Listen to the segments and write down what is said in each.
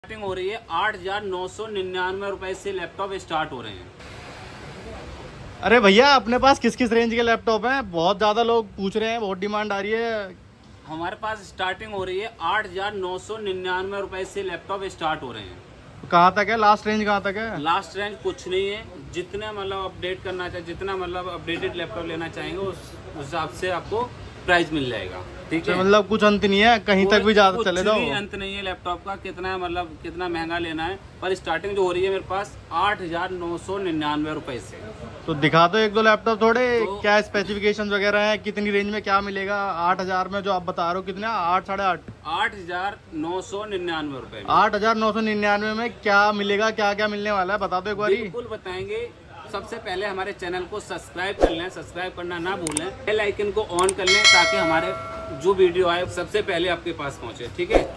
Starting हो रही है 8,999 रुपए से लैपटॉप स्टार्ट हो रहे हैं। अरे भैया अपने पास किस किस रेंज के लैपटॉप हैं? बहुत ज़्यादा लोग पूछ रहे हैं, बहुत डिमांड आ रही है। हमारे पास स्टार्टिंग हो रही है 8,999 रुपए से लैपटॉप स्टार्ट हो रहे हैं। कहाँ तक है लास्ट रेंज? कहाँ तक है? लास्ट रेंज कुछ नहीं है, जितने मतलब अपडेट करना चाहिए, जितना मतलब अपडेटेड लैपटॉप लेना चाहेंगे उस हिसाब से आपको प्राइस मिल जाएगा। ठीक है, मतलब कुछ अंत नहीं है, कहीं तक भी ज़्यादा चले जाओ। अंत नहीं है लैपटॉप का, कितना मतलब कितना महंगा लेना है, पर स्टार्टिंग जो हो रही है मेरे पास 8,999 रुपए से। तो दिखा दो एक दो लैपटॉप थोड़े, क्या स्पेसिफिकेशन वगैरह है, कितनी रेंज में क्या मिलेगा? 8,000 में जो आप बता रहे हो, कितने? 8 साढ़े 8 8,999 रुपए। 8,999 में क्या मिलेगा, क्या क्या मिलने वाला है, बता दो एक बार। बिल्कुल बताएंगे। सबसे पहले हमारे चैनल को सब्सक्राइब कर लें, सब्सक्राइब करना ना भूलें, बेल आइकन को ऑन कर लें ताकि हमारे जो वीडियो आए सबसे पहले आपके पास पहुंचे। ठीक है,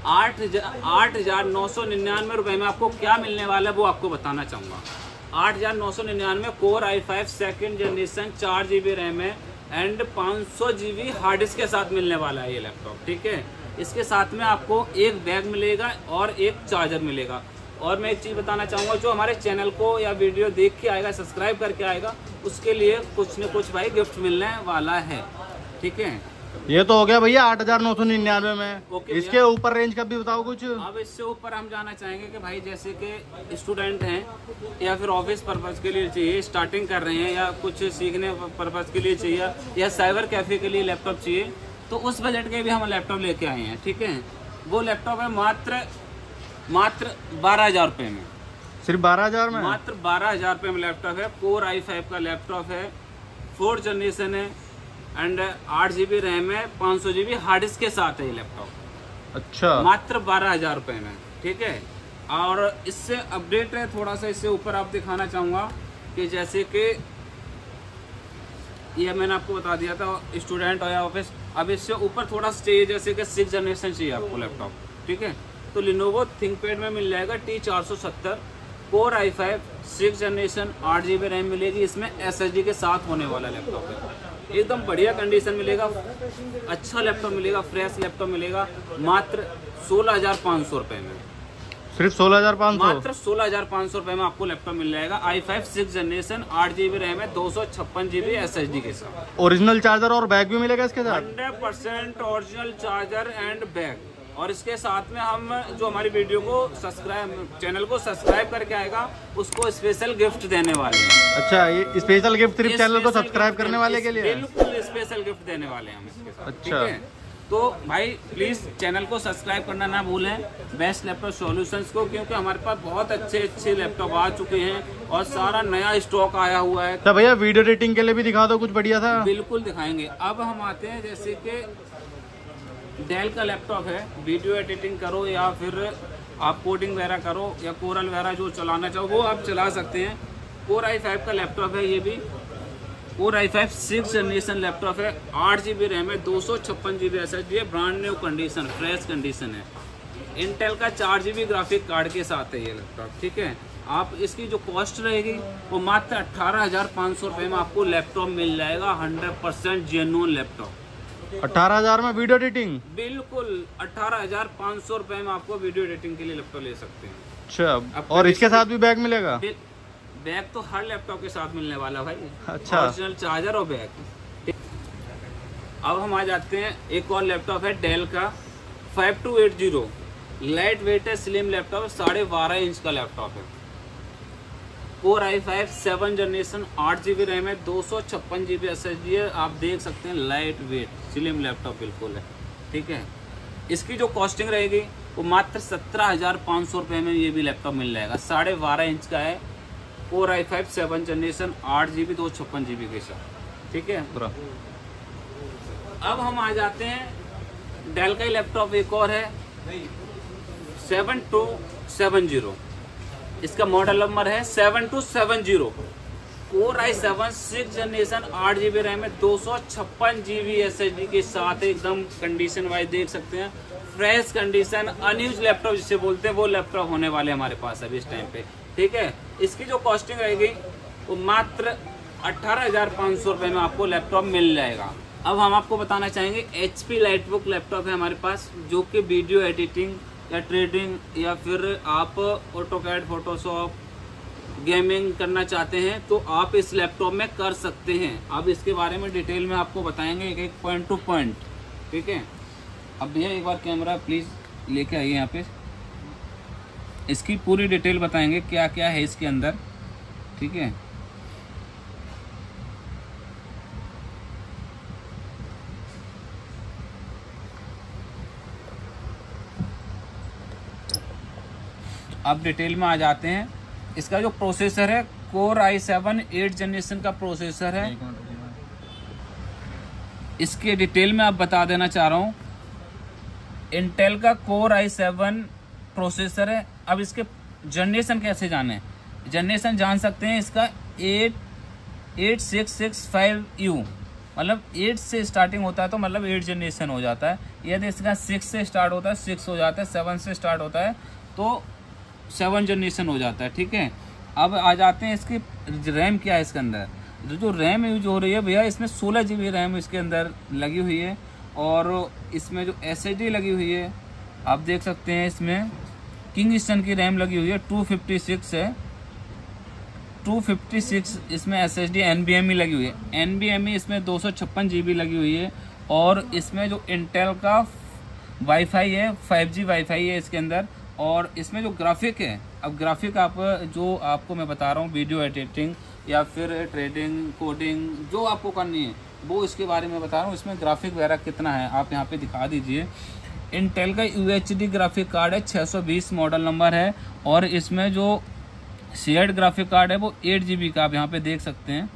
8,999 रुपए में आपको क्या मिलने वाला है वो आपको बताना चाहूँगा। 8,999 core i5 second generation 4 GB RAM है एंड 500 GB हार्ड डिस्क के साथ मिलने वाला है ये लैपटॉप। ठीक है, इसके साथ में आपको एक बैग मिलेगा और एक चार्जर मिलेगा। और मैं एक चीज़ बताना चाहूँगा, जो हमारे चैनल को या वीडियो देख के आएगा, सब्सक्राइब करके आएगा, उसके लिए कुछ न कुछ भाई गिफ्ट मिलने वाला है। ठीक है, ये तो हो गया भैया 8,999 में। ओके, इसके ऊपर रेंज का भी बताओ कुछ। अब इससे ऊपर हम जाना चाहेंगे कि भाई जैसे कि स्टूडेंट हैं या फिर ऑफिस पर्पज़ के लिए चाहिए, स्टार्टिंग कर रहे हैं, या कुछ सीखने पर्पज़ के लिए चाहिए, या साइबर कैफे के लिए लैपटॉप चाहिए, तो उस बजट के भी हम लैपटॉप लेके आए हैं। ठीक है, वो लैपटॉप है मात्र 12,000 रुपये में। सिर्फ 12,000 में? मात्र 12,000 रुपये में लैपटॉप है। कोर i5 का लैपटॉप है, 4th जनरेशन है एंड 8 GB रैम है, 500 GB हार्ड डिस्क के साथ है ये लैपटॉप। अच्छा, मात्र 12,000 रुपये में। ठीक है, और इससे अपडेट है थोड़ा सा, इससे ऊपर आप दिखाना चाहूँगा कि जैसे कि ये मैंने आपको बता दिया था स्टूडेंट और या ऑफिस। अब इससे ऊपर थोड़ा सा चाहिए, जैसे कि 6th जनरेशन चाहिए आपको लैपटॉप। ठीक है, तो लिनोवो थिंकपैड में मिल जाएगा T470 core i5 6th generation 8 GB RAM मिलेगी। इसमें SSD के साथ होने वाला लैपटॉप है, एकदम बढ़िया कंडीशन मिलेगा, अच्छा लैपटॉप मिलेगा, फ्रेश लैपटॉप मिलेगा मात्र 16,500 रुपये में। सिर्फ 16,500? मात्र 16,500 रुपये में आपको लैपटॉप मिल जाएगा। i5 6th generation 8 GB RAM है, 256 GB SSD के साथ। ओरिजिनल चार्जर और बैग भी मिलेगा इसके साथ? 100% ओरिजिनल चार्जर एंड बैग। और इसके साथ में हम जो हमारी वीडियो को चैनल को सब्सक्राइब करके आएगा उसको स्पेशल गिफ्ट देने वाले हैं। अच्छा, ये स्पेशल गिफ्ट सिर्फ चैनल को सब्सक्राइब करने वाले के लिए? बिल्कुल स्पेशल गिफ्ट देने वाले हैं हम इसके साथ। अच्छा, तो भाई प्लीज चैनल को सब्सक्राइब करना ना भूलें, बेस्ट लैपटॉप सॉल्यूशंस को, क्योंकि हमारे पास बहुत अच्छे लैपटॉप आ चुके हैं और सारा नया स्टॉक आया हुआ है। तो भैया वीडियो एडिटिंग के लिए भी दिखा दो कुछ बढ़िया था। बिल्कुल दिखाएंगे। अब हम आते हैं, जैसे कि डेल का लैपटॉप है, वीडियो एडिटिंग करो या फिर आप कोडिंग वगैरह करो या कोरल वगैरह जो चलाना चाहो वो आप चला सकते हैं। कोर i5 का लैपटॉप है, ये भी core i5 6th generation laptop है, 8 GB रैम है, 256 GB SSD है, brand new condition, fresh condition है। इंटेल का 4 GB ग्राफिक कार्ड के साथ है ये लैपटॉप। ठीक है, आप इसकी जो कॉस्ट रहेगी वो मात्र 18,500 रुपये में आपको लैपटॉप मिल जाएगा। 100% जेन्युइन लैपटॉप। 18,000 में वीडियो एडिटिंग? बिल्कुल, 18,500 रुपये में आपको वीडियो एडिटिंग के लिए लैपटॉप ले सकते हैं। अच्छा, और इसके साथ भी बैग मिलेगा? बैग तो हर लैपटॉप के साथ मिलने वाला भाई। अच्छा, ओरिजिनल चार्जर और बैग। अब हम आ जाते हैं, एक और लैपटॉप है डेल का 5280, लाइट वेट है, स्लिम लैपटॉप, 12.5 इंच का लैपटॉप है। Core i5 7th generation 8 GB RAM है, 256 GB SSD है। आप देख सकते हैं लाइट वेट स्लिम लैपटॉप बिल्कुल है। ठीक है, इसकी जो कॉस्टिंग रहेगी वो मात्र 17,500 रुपये में ये भी लैपटॉप मिल जाएगा। 12.5 इंच का है, core i5 7th generation 8 GB 256 GB के साथ। ठीक है, अब हम आ जाते हैं डेल का ही लैपटॉप एक और है 7270, इसका मॉडल नंबर है 7270। Core i7 6th generation 8 GB RAM है, 256 GB SSD के साथ, एकदम कंडीशन वाइज देख सकते हैं, फ्रेश कंडीशन, अनयूज लैपटॉप जिसे बोलते हैं वो लैपटॉप होने वाले हमारे पास अभी इस टाइम पे। ठीक है, इसकी जो कॉस्टिंग रहेगी वो मात्र 18,500 रुपये में आपको लैपटॉप मिल जाएगा। अब हम आपको बताना चाहेंगे HP लाइटबुक लैपटॉप है हमारे पास, जो कि वीडियो एडिटिंग या ट्रेडिंग या फिर आप ऑटोकैड, फोटोशॉप, गेमिंग करना चाहते हैं तो आप इस लैपटॉप में कर सकते हैं। अब इसके बारे में डिटेल में आपको बताएंगे एक पॉइंट टू पॉइंट, ठीक है। अब भैया एक बार कैमरा प्लीज़ लेके आइए यहाँ पे, इसकी पूरी डिटेल बताएंगे क्या क्या है इसके अंदर, ठीक है। अब डिटेल में आ जाते हैं। इसका जो प्रोसेसर है कोर i7 8 जनरेशन का प्रोसेसर है। इसके डिटेल में आप बता देना चाह रहा हूँ, इंटेल का कोर i7 प्रोसेसर है। अब इसके जनरेशन कैसे जाने, जनरेशन जान सकते हैं इसका 8665U, मतलब 8 से स्टार्टिंग होता है तो मतलब 8 जनरेशन हो जाता है। यदि इसका 6 से स्टार्ट होता है 6 हो जाता है, 7 से स्टार्ट होता है तो 7 जनरेशन हो जाता है, ठीक है। अब आ जाते हैं इसकी रैम क्या है इसके अंदर। जो रैम यूज हो रही है भैया, इसमें 16 GB रैम इसके अंदर लगी हुई है और इसमें जो SSD लगी हुई है आप देख सकते हैं, इसमें किंगस्टन की रैम लगी हुई है, 256 है, 256 इसमें SSD NVMe लगी हुई है। NVMe इसमें 256 GB लगी हुई है और इसमें जो इंटेल का वाईफाई है 5G वाईफाई है इसके अंदर। और इसमें जो ग्राफिक है, अब ग्राफिक आप जो आपको मैं बता रहा हूँ, वीडियो एडिटिंग या फिर ट्रेडिंग, कोडिंग जो आपको करनी है वो इसके बारे में बता रहा हूँ। इसमें ग्राफिक वगैरह कितना है आप यहाँ पे दिखा दीजिए। इंटेल का UHD ग्राफिक कार्ड है, 620 मॉडल नंबर है और इसमें जो शेयर्ड ग्राफिक कार्ड है वो 8 GB का आप यहाँ पे देख सकते हैं,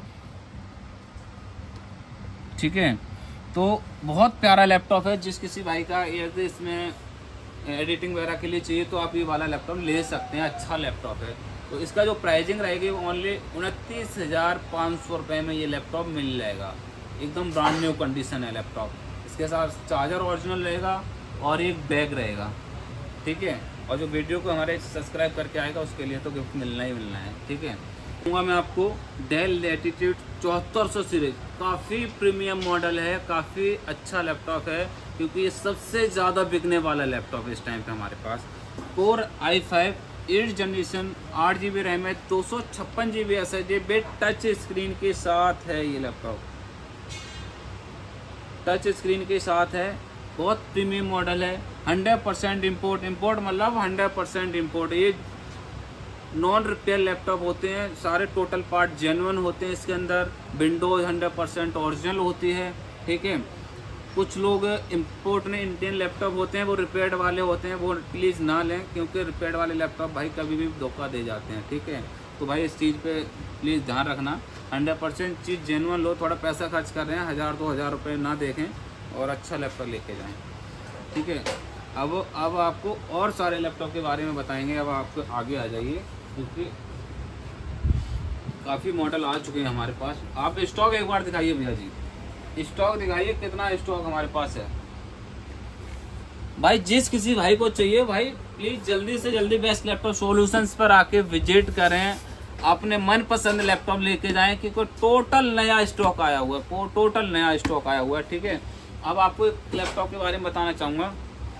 ठीक है। तो बहुत प्यारा लैपटॉप है। जिस किसी भाई का यदि इसमें एडिटिंग वगैरह के लिए चाहिए तो आप ये वाला लैपटॉप ले सकते हैं, अच्छा लैपटॉप है। तो इसका जो प्राइसिंग रहेगी वो ओनली 29,500 रुपये में ये लैपटॉप मिल जाएगा। एकदम ब्रांड न्यू कंडीशन है लैपटॉप। इसके साथ चार्जर ओरिजिनल रहेगा और एक बैग रहेगा, ठीक है। और जो वीडियो को हमारे सब्सक्राइब करके आएगा उसके लिए तो गिफ्ट मिलना ही मिलना है, ठीक है। दूंगा मैं आपको डेल लैटिट्यूड 7400 सीरीज, काफ़ी प्रीमियम मॉडल है, काफ़ी अच्छा लैपटॉप है क्योंकि ये सबसे ज़्यादा बिकने वाला लैपटॉप है इस टाइम पे हमारे पास। Core i5 8 generation, 8 GB RAM है, 256 GB SSD बेट टच स्क्रीन के साथ है ये लैपटॉप, टच स्क्रीन के साथ है। बहुत प्रीमियम मॉडल है, 100% इम्पोर्ट मतलब 100% इम्पोर्ट। ये नॉन रिपेयर लैपटॉप होते हैं, सारे टोटल पार्ट जेन्युइन होते हैं इसके अंदर। विंडोज 100% ओरिजिनल होती है, ठीक है। कुछ लोग इंपोर्ट में इंडियन लैपटॉप होते हैं वो रिपेयर्ड वाले होते हैं, वो प्लीज़ ना लें क्योंकि रिपेयर्ड वाले लैपटॉप भाई कभी भी धोखा दे जाते हैं, ठीक है। तो भाई इस चीज़ पे प्लीज़ ध्यान रखना, 100% चीज़ जेन्युइन लो। थोड़ा पैसा खर्च कर रहे हैं, 1000-2000 रुपये ना देखें और अच्छा लैपटॉप लेके जाएँ, ठीक है। अब आपको और सारे लैपटॉप के बारे में बताएंगे। अब आपको आगे आ जाइए क्योंकि काफ़ी मॉडल आ चुके हैं हमारे पास। आप स्टॉक एक बार दिखाइए भैया जी, स्टॉक दिखाइए कितना स्टॉक हमारे पास है। भाई जिस किसी भाई को चाहिए भाई प्लीज जल्दी से जल्दी बेस्ट लैपटॉप सॉल्यूशंस पर आके विजिट करें, अपने मनपसंद लैपटॉप लेके जाएं क्योंकि टोटल नया स्टॉक आया हुआ है, टोटल नया स्टॉक आया हुआ है, ठीक है। अब आपको एक लैपटॉप के बारे में बताना चाहूंगा।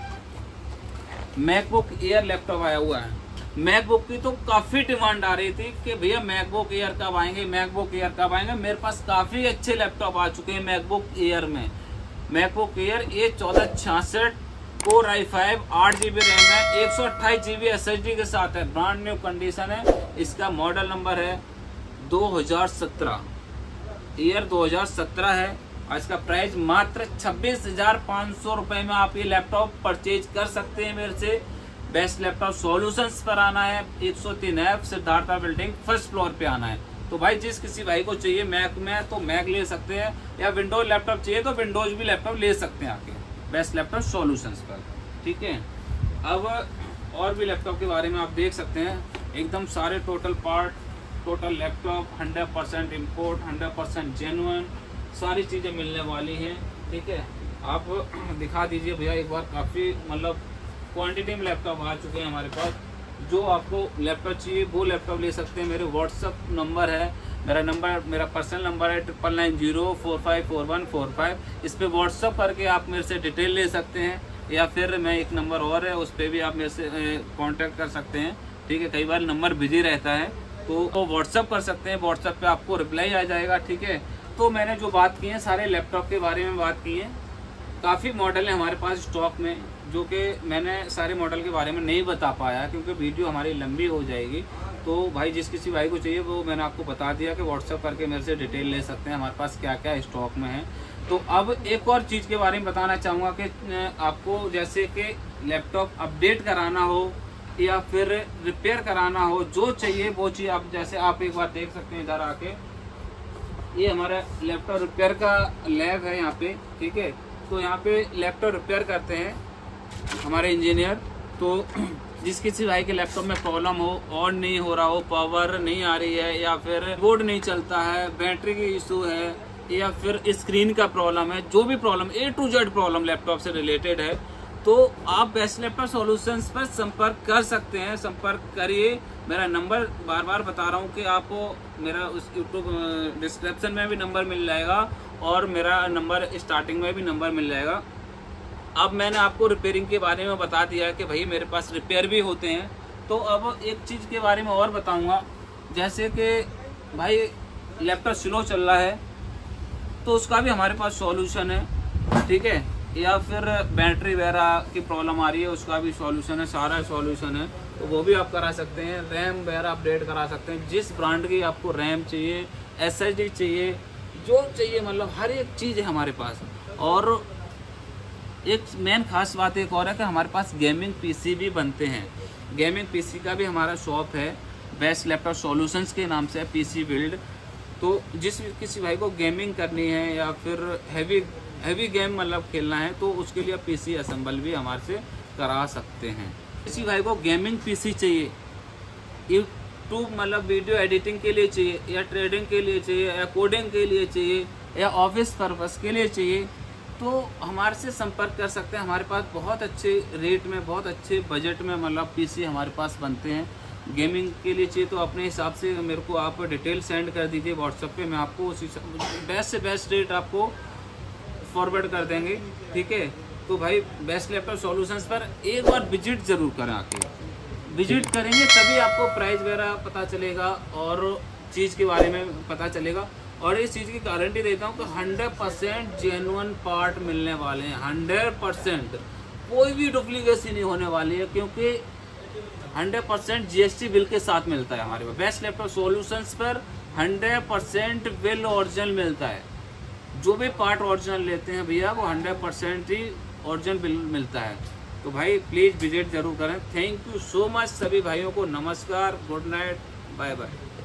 मैकबुक एयर लैपटॉप आया हुआ है। मैकबुक की तो काफी डिमांड आ रही थी कि भैया मैकबुक एयर कब आएंगे, मैकबुक एयर कब आएंगे। मेरे पास काफी अच्छे लैपटॉप आ चुके हैं मैकबुक एयर में। MacBook Air A1466 core i5 8 GB RAM है, 128 GB SSD के साथ है, ब्रांड न्यू कंडीशन है। इसका मॉडल नंबर है 2017, ईयर 2017 है और इसका प्राइस मात्र 26,500 रुपए में आप ये लैपटॉप परचेज कर सकते हैं मेरे से। बेस्ट लैपटॉप सॉल्यूशंस पर आना है, 103F Siddhartha building first floor पे आना है। तो भाई जिस किसी भाई को चाहिए मैक में तो मैक ले सकते हैं, या विंडोज लैपटॉप चाहिए तो विंडोज भी लैपटॉप ले सकते हैं आके बेस्ट लैपटॉप सॉल्यूशंस पर, ठीक है। अब और भी लैपटॉप के बारे में आप देख सकते हैं, एकदम सारे total part, total laptop 100% import, 100% genuine, सारी चीज़ें मिलने वाली हैं, ठीक है। आप दिखा दीजिए भैया एक बार। काफ़ी मतलब क्वांटिटी में लैपटॉप आ चुके हैं हमारे पास। जो आपको लैपटॉप चाहिए वो लैपटॉप ले सकते हैं। मेरे व्हाट्सअप नंबर है, मेरा पर्सनल नंबर है 9990454145। इस पे व्हाट्सअप करके आप मेरे से डिटेल ले सकते हैं। या फिर मैं एक नंबर और है उस पर भी आप मेरे से कांटेक्ट कर सकते हैं। ठीक है, कई बार नंबर बिजी रहता है तो व्हाट्सअप कर सकते हैं, व्हाट्सअप पे आपको रिप्लाई आ जाएगा। ठीक है, तो मैंने जो बात की है सारे लैपटॉप के बारे में बात की है। काफ़ी मॉडल है हमारे पास स्टॉक में, जो कि मैंने सारे मॉडल के बारे में नहीं बता पाया क्योंकि वीडियो हमारी लंबी हो जाएगी। तो भाई जिस किसी भाई को चाहिए वो मैंने आपको बता दिया कि व्हाट्सअप करके मेरे से डिटेल ले सकते हैं हमारे पास क्या क्या स्टॉक में है। तो अब एक और चीज़ के बारे में बताना चाहूँगा कि आपको जैसे कि लैपटॉप अपडेट कराना हो या फिर रिपेयर कराना हो, जो चाहिए वो चीज़ आप जैसे आप एक बार देख सकते हैं इधर आके, ये हमारा लैपटॉप रिपेयर का लैब है यहाँ पे। ठीक है, तो यहाँ पे लैपटॉप रिपेयर करते हैं हमारे इंजीनियर। तो जिस किसी भाई के लैपटॉप में प्रॉब्लम हो, ऑन नहीं हो रहा हो, पावर नहीं आ रही है या फिर बोर्ड नहीं चलता है, बैटरी की इशू है या फिर स्क्रीन का प्रॉब्लम है, जो भी problem A to Z problem laptop से रिलेटेड है, तो आप बेस्ट लैपटॉप सॉल्यूशंस पर संपर्क कर सकते हैं। संपर्क करिए। मेरा नंबर बार बार बता रहा हूँ कि आपको मेरा उस यूट्यूब डिस्क्रिप्शन में भी नंबर मिल जाएगा और मेरा नंबर स्टार्टिंग में भी नंबर मिल जाएगा। अब मैंने आपको रिपेयरिंग के बारे में बता दिया कि भाई मेरे पास रिपेयर भी होते हैं। तो अब एक चीज़ के बारे में और बताऊँगा, जैसे कि भाई लैपटॉप स्लो चल रहा है तो उसका भी हमारे पास सॉल्यूशन है। ठीक है, या फिर बैटरी वगैरह की प्रॉब्लम आ रही है उसका भी सॉल्यूशन है, सारा सॉल्यूशन है, तो वो भी आप करा सकते हैं। रैम वगैरह अपडेट करा सकते हैं, जिस ब्रांड की आपको रैम चाहिए, SSD चाहिए, जो चाहिए, मतलब हर एक चीज़ है हमारे पास। और एक मेन खास बात एक और है कि हमारे पास गेमिंग PC भी बनते हैं। गेमिंग PC का भी हमारा शॉप है, बेस्ट लैपटॉप सॉल्यूशंस के नाम से है, PC बिल्ड। तो जिस किसी भाई को गेमिंग करनी है या फिर हैवी गेम मतलब खेलना है तो उसके लिए PC असेंबल भी हमारे से करा सकते हैं। किसी भाई को गेमिंग PC चाहिए, यूट्यूब मतलब वीडियो एडिटिंग के लिए चाहिए या ट्रेडिंग के लिए चाहिए या कोडिंग के लिए चाहिए या ऑफिस पर्पस के लिए चाहिए, तो हमारे से संपर्क कर सकते हैं। हमारे पास बहुत अच्छे रेट में, बहुत अच्छे बजट में मतलब PC हमारे पास बनते हैं। गेमिंग के लिए चाहिए तो अपने हिसाब से मेरे को आप डिटेल सेंड कर दीजिए व्हाट्सएप पे, मैं आपको उसी बेस्ट से बेस्ट रेट आपको फॉरवर्ड कर देंगे। ठीक है, तो भाई बेस्ट लैपटॉप सॉल्यूशंस पर एक बार विजिट ज़रूर करें, आके विजिट करेंगे तभी आपको प्राइस वगैरह पता चलेगा और चीज़ के बारे में पता चलेगा। और इस चीज़ की गारंटी देता हूँ कि 100% जेन्युइन पार्ट मिलने वाले हैं, 100%, कोई भी डुप्लीकेसी नहीं होने वाली है, क्योंकि 100% GST बिल के साथ मिलता है हमारे पास। बेस्ट लैपटॉप सॉल्यूशंस पर 100% बिल ओरिजिनल मिलता है। जो भी पार्ट ओरिजिनल लेते हैं भैया वो 100% ही ओरिजिनल बिल मिलता है। तो भाई प्लीज़ विजिट जरूर करें। थैंक यू सो मच सभी भाइयों को। नमस्कार, गुड नाइट, बाय बाय।